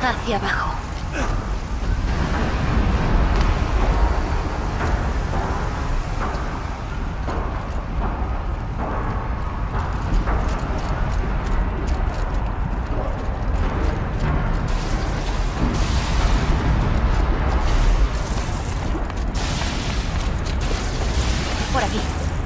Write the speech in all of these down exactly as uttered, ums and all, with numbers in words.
Hacia abajo. Por aquí.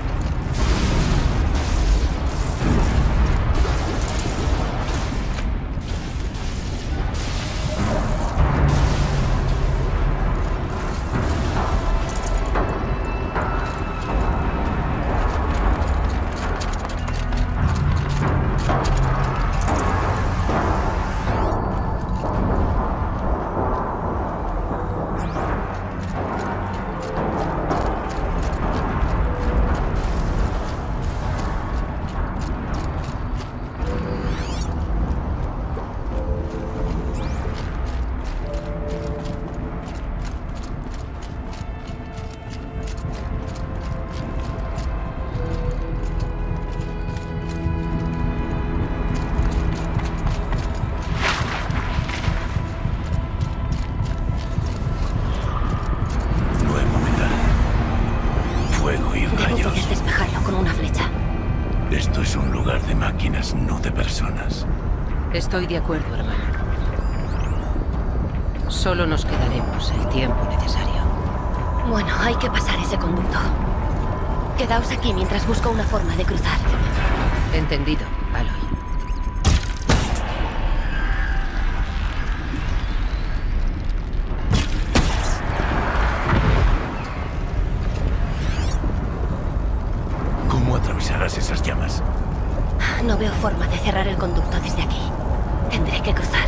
No de personas. Estoy de acuerdo, hermano. Solo nos quedaremos el tiempo necesario. Bueno, hay que pasar ese conducto. Quedaos aquí mientras busco una forma de cruzar. Entendido, Aloy. ¿Cómo atravesarás esas llamas? No veo forma de cerrar el conducto desde aquí. Tendré que cruzar.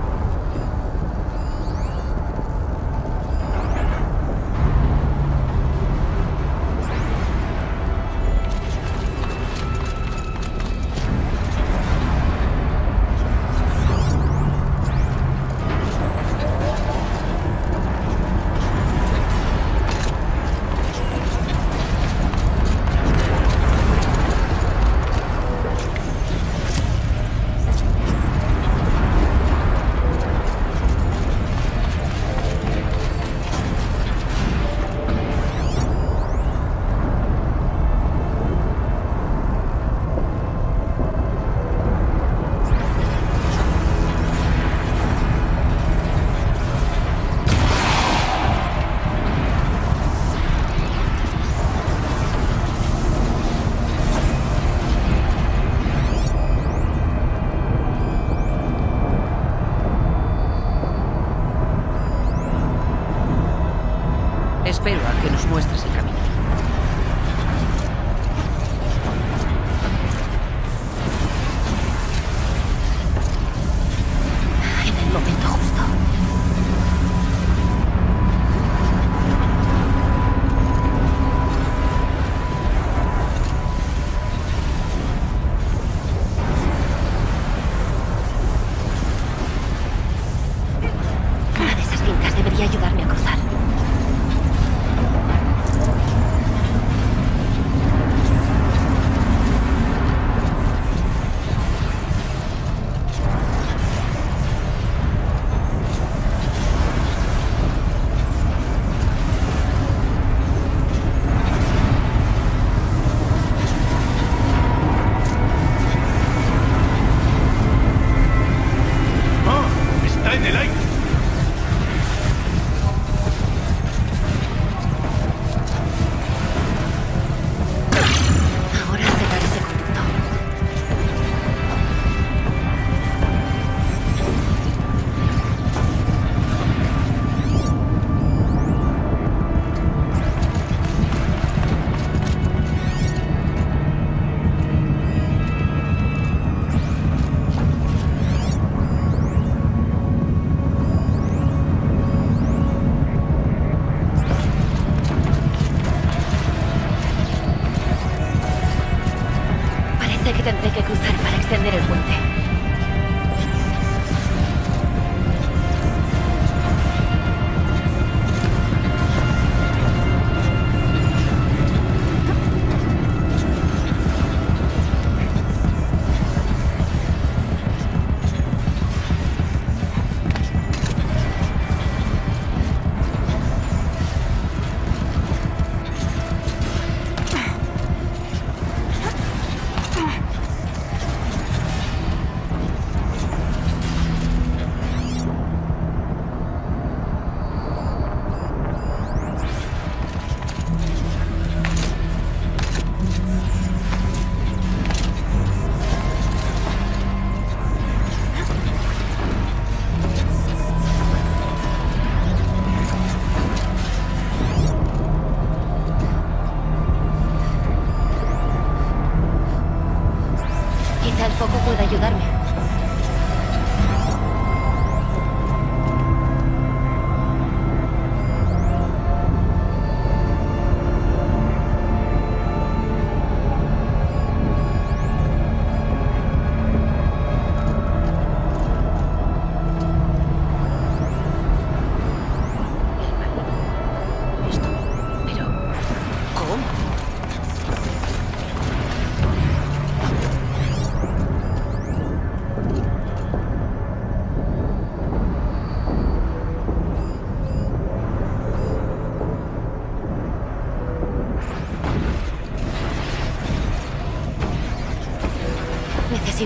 Espero a que nos muestres el camino. En el momento justo. Una de esas cintas debería ayudarme a cruzar. Tendré que cruzar para extender el puente.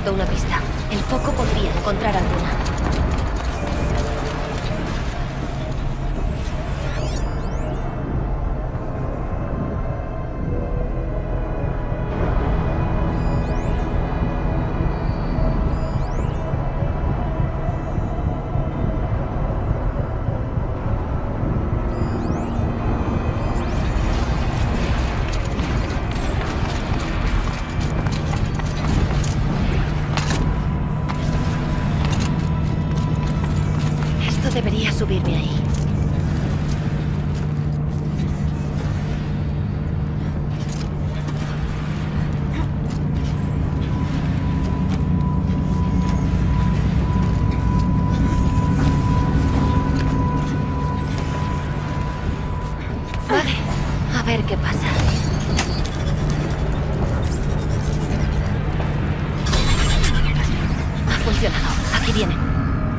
Necesito una pista. El foco podría encontrar alguna. Debería subirme ahí. Vale, a ver qué pasa. Ha funcionado. Aquí vienen.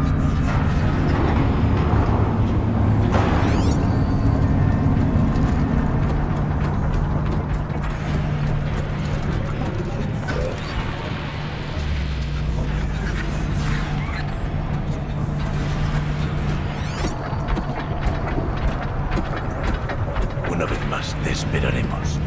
Una vez más, te esperaremos.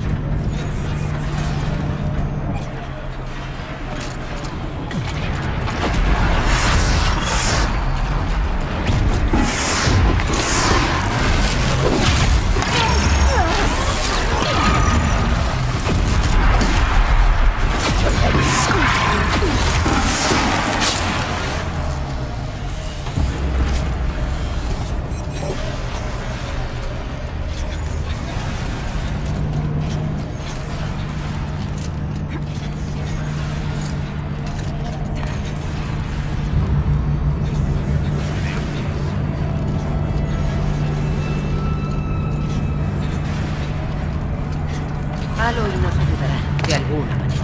Aloy nos ayudará, de alguna manera.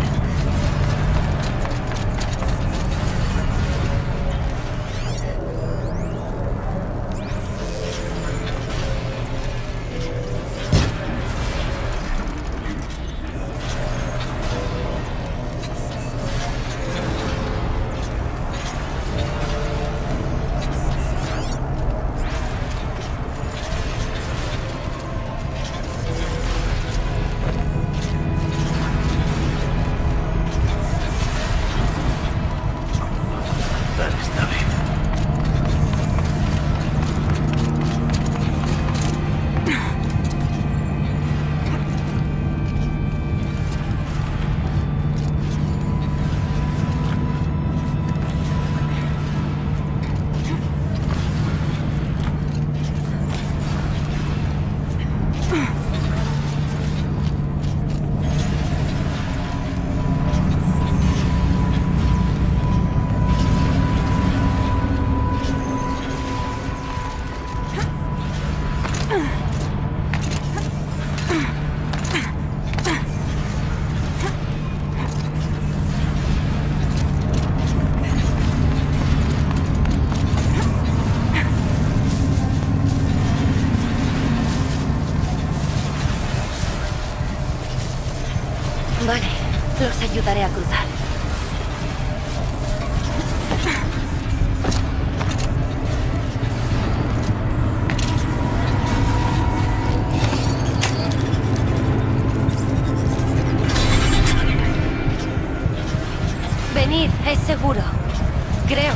Vale, los ayudaré a cruzar. Venid, es seguro. Creo.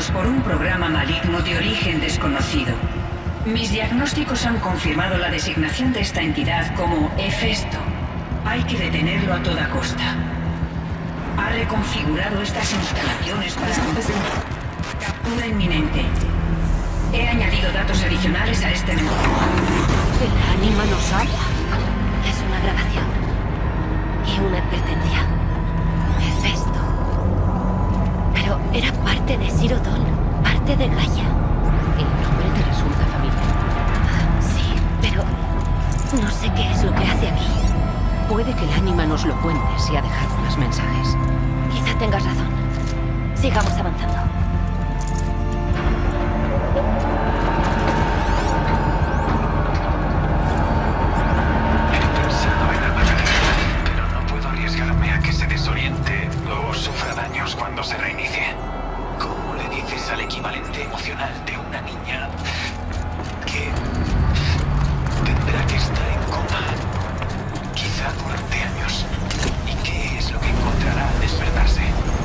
atacados por un programa maligno de origen desconocido. Mis diagnósticos han confirmado la designación de esta entidad como Hefesto. Hay que detenerlo a toda costa. Ha reconfigurado estas instalaciones para captura inminente. He añadido datos adicionales a este menú. El ánima nos habla. Es una grabación. Y una advertencia. Hefesto. Pero era parte de Sirodon, parte de Gaia. El nombre te resulta familiar. Sí, pero no sé qué es lo que hace aquí. Puede que el ánima nos lo cuente si ha dejado más mensajes. Quizá tengas razón. Sigamos avanzando. He pensado en apagarla, pero no puedo arriesgarme a que se desoriente o sufra daños cuando se reinicie. ¿Cómo le dices al equivalente emocional de una niña que tendrá que estar en coma, quizá durante años? ¿Y qué es lo que encontrará al despertarse?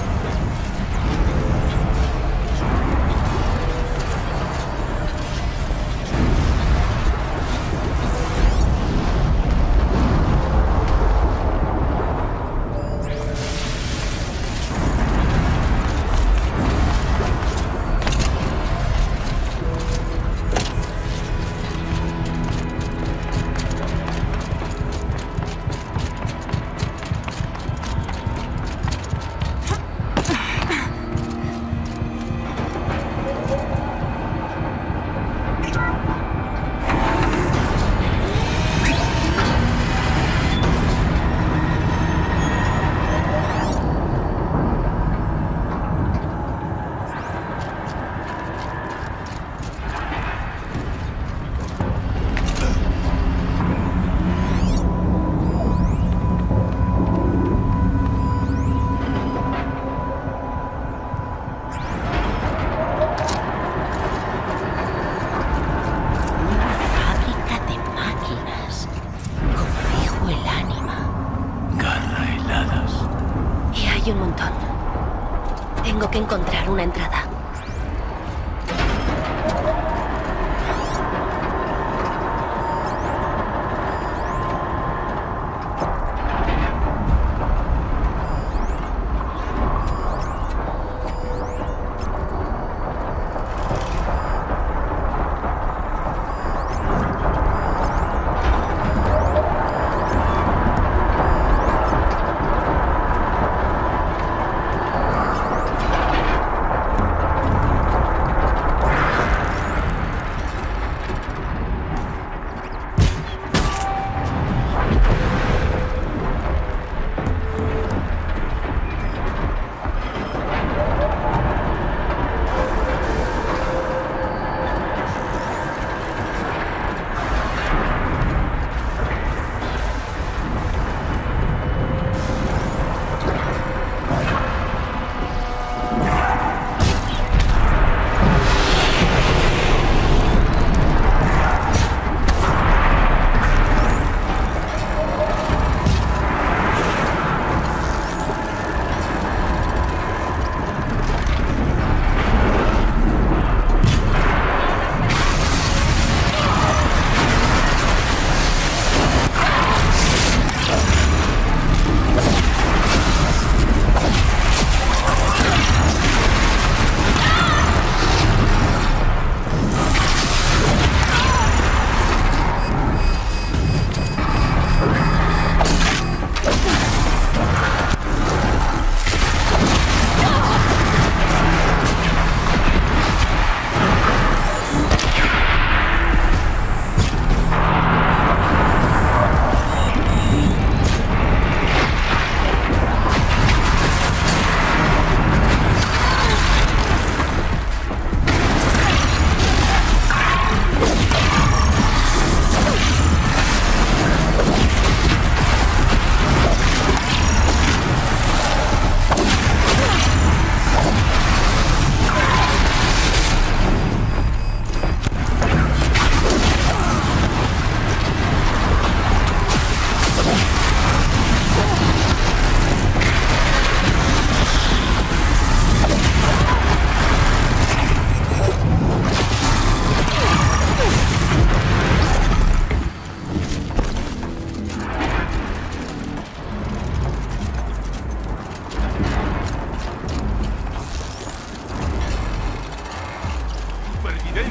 Hay un montón. Tengo que encontrar una entrada.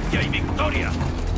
resistencia y victoria.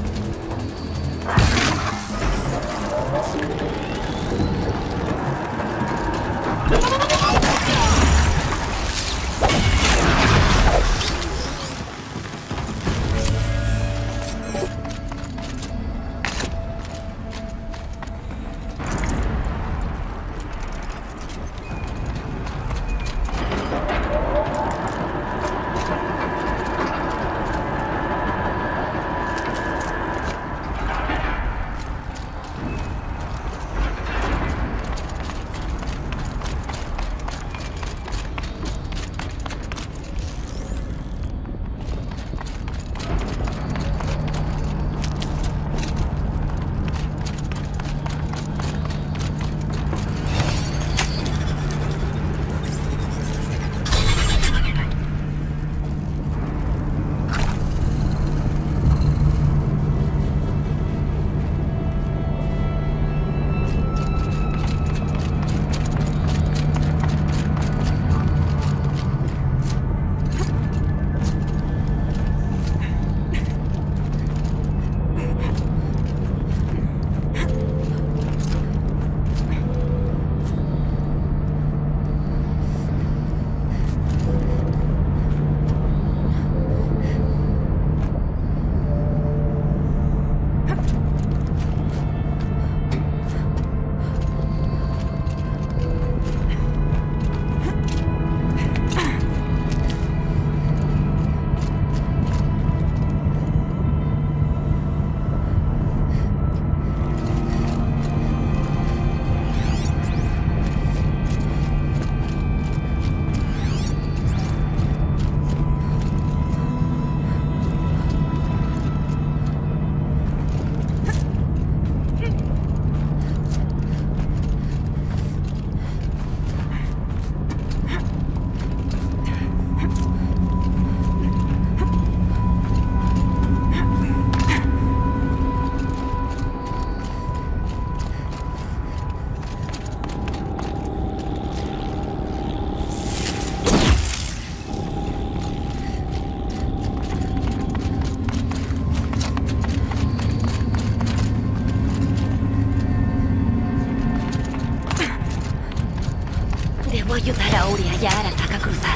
Debo ayudar a Uriah y a Arafak a cruzar.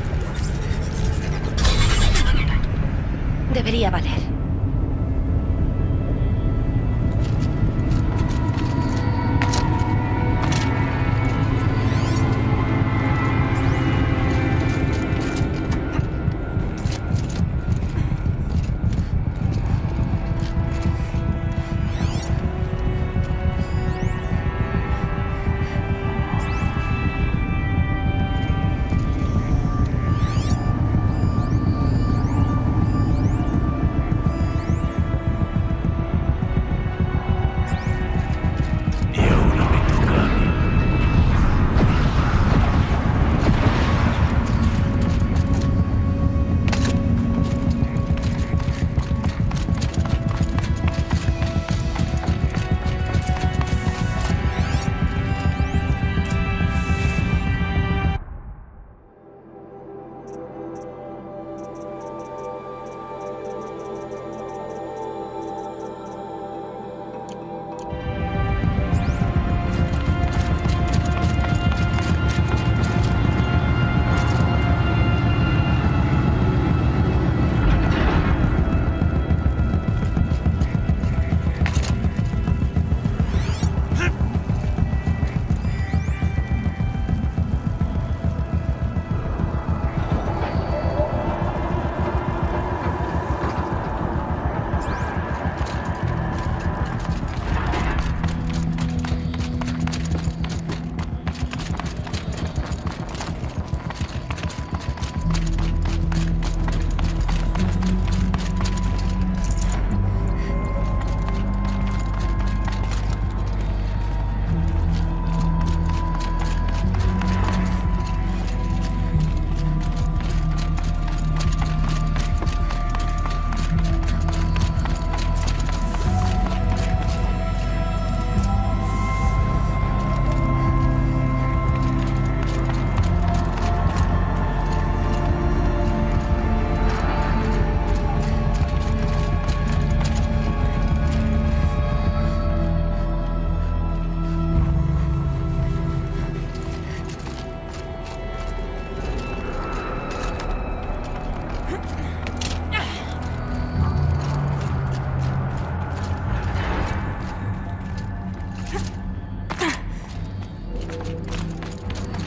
Debería valer.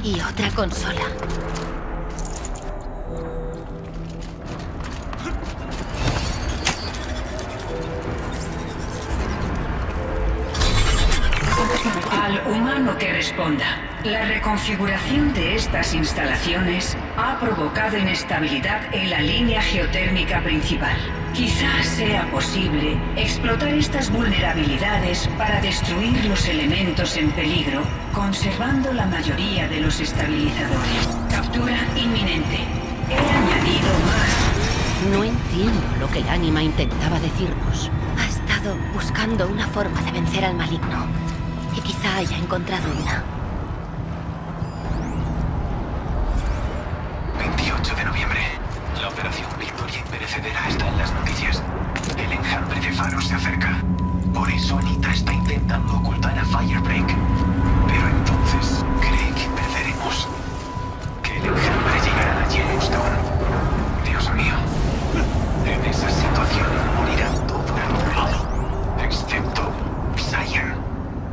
Y otra consola. Al humano que responda. La reconfiguración de estas instalaciones ha provocado inestabilidad en la línea geotérmica principal. Quizás sea posible explotar estas vulnerabilidades para destruir los elementos en peligro, conservando la mayoría de los estabilizadores. Captura inminente. He añadido más. No entiendo lo que el ánima intentaba decirnos. Ha estado buscando una forma de vencer al maligno. Y quizá haya encontrado una. veintiocho de noviembre. La operación Victoria Imperecedera está en las noticias. El enjambre de Faros se acerca. Por eso Anita está intentando ocultar a Firebreak. Pero entonces cree que perderemos. Que el enjambre llegará a Yellowstone. Dios mío. En esa situación morirá todo el mundo. Excepto Cyan.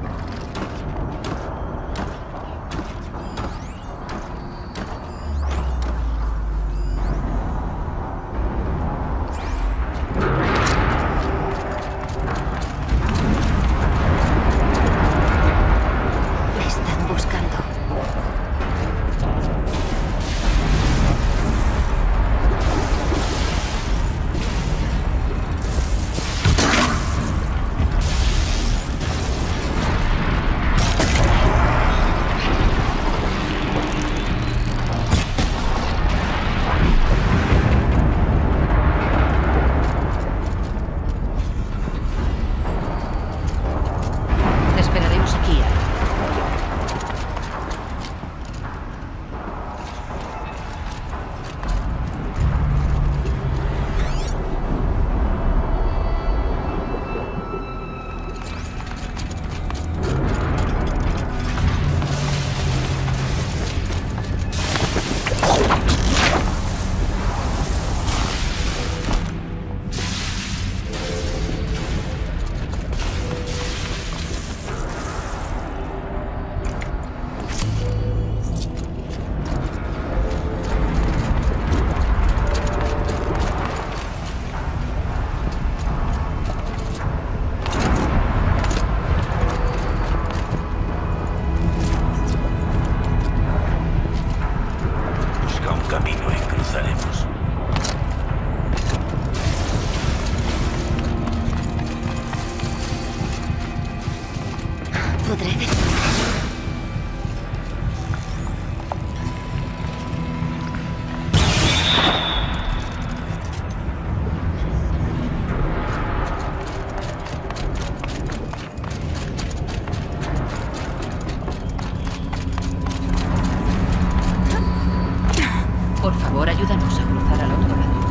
Por favor, ayúdanos a cruzar al otro lado.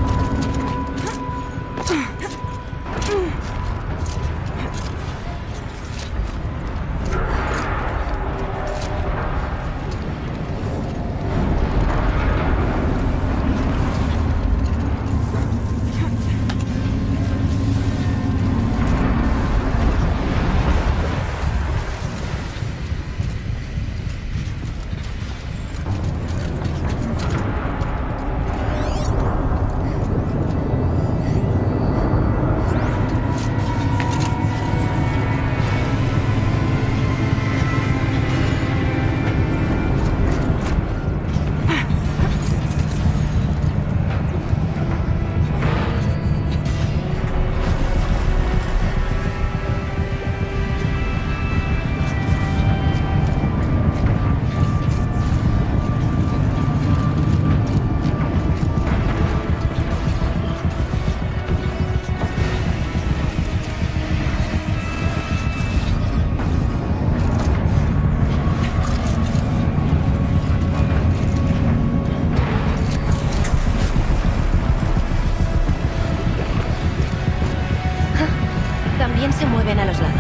Se mueven a los lados.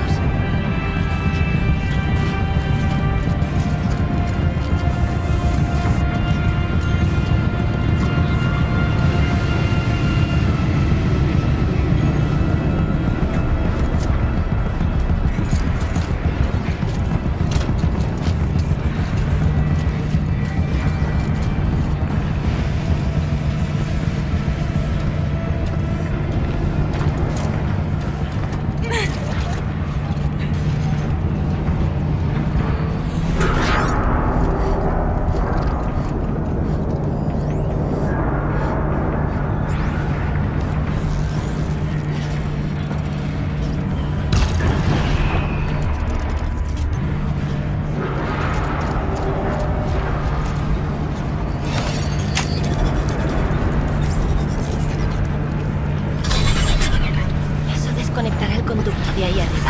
el conducto de ahí arriba.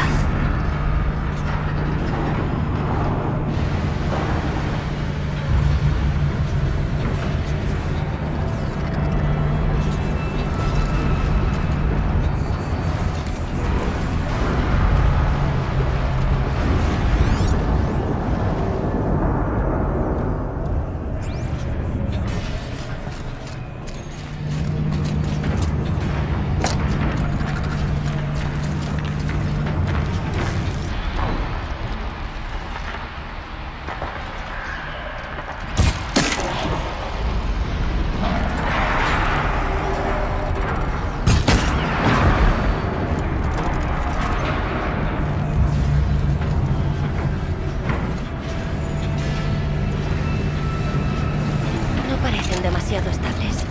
Demasiado estables.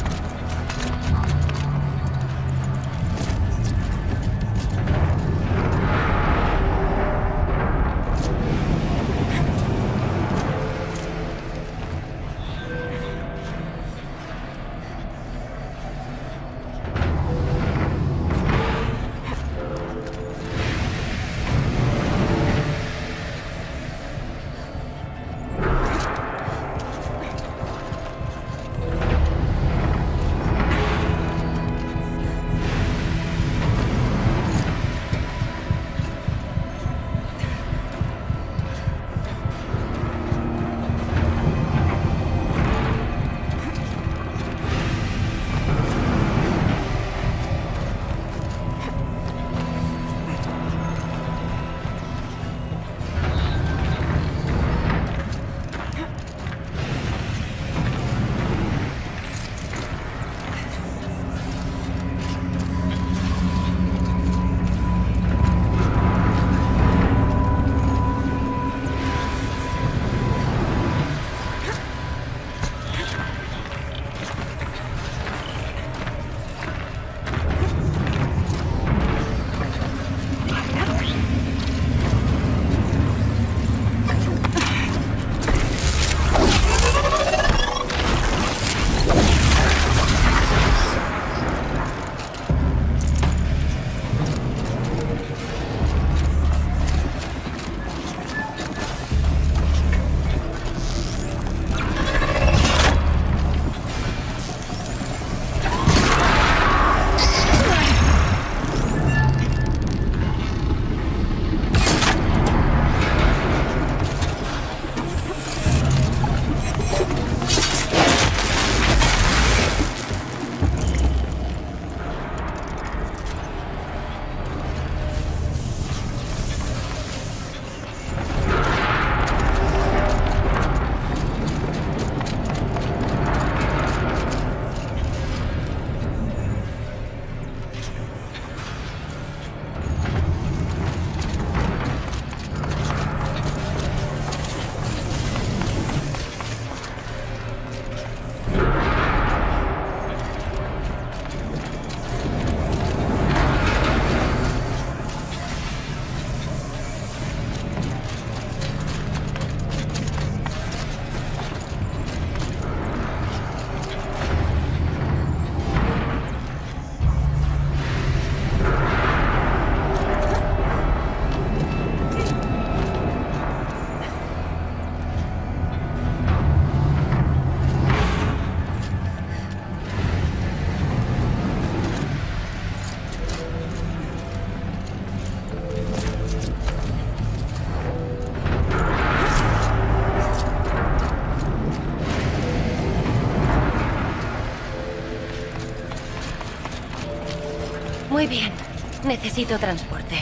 Muy bien. Necesito transporte.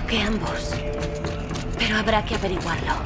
Creo que ambos. Pero habrá que averiguarlo.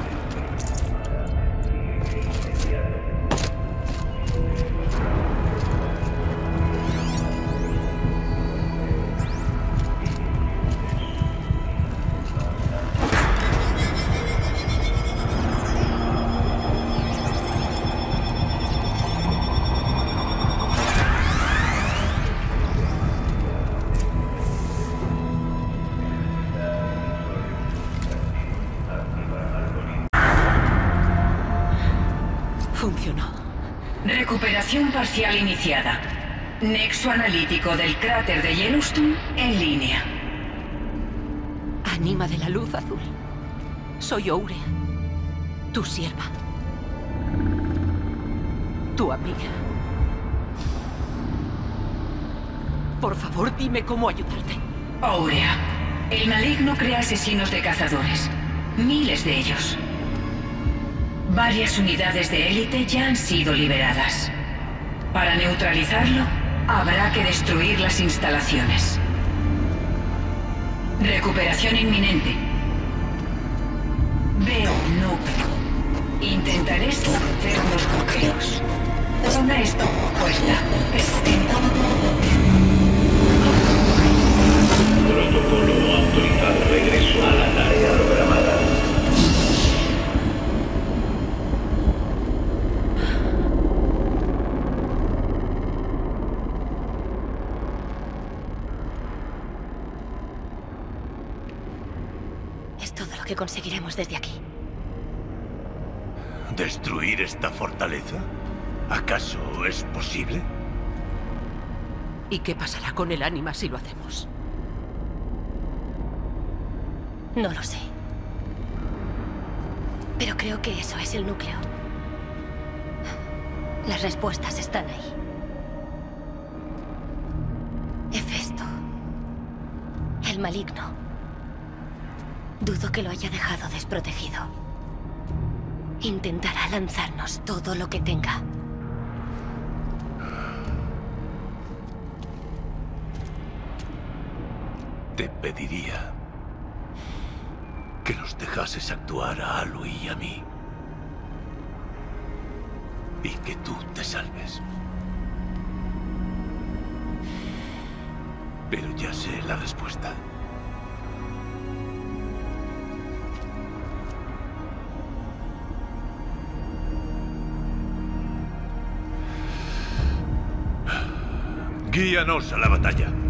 Funcionó. Recuperación parcial iniciada. Nexo analítico del cráter de Yellowstone en línea. Anima de la luz azul. Soy Ourea, tu sierva. Tu amiga. Por favor, dime cómo ayudarte. Ourea. El maligno crea asesinos de cazadores. Miles de ellos. Varias unidades de élite ya han sido liberadas. Para neutralizarlo, habrá que destruir las instalaciones. Recuperación inminente. Veo un núcleo. Intentaré establecer los bloqueos. Una puesta. Protocolo autorizado. Regreso a la tarea programada. Es todo lo que conseguiremos desde aquí. ¿Destruir esta fortaleza? ¿Acaso es posible? ¿Y qué pasará con el ánima si lo hacemos? No lo sé. Pero creo que eso es el núcleo. Las respuestas están ahí. Hefesto. El maligno. Dudo que lo haya dejado desprotegido. Intentará lanzarnos todo lo que tenga. Te pediría que nos dejases actuar a Aloy y a mí. Y que tú te salves. Pero ya sé la respuesta. Guíanos a la batalla.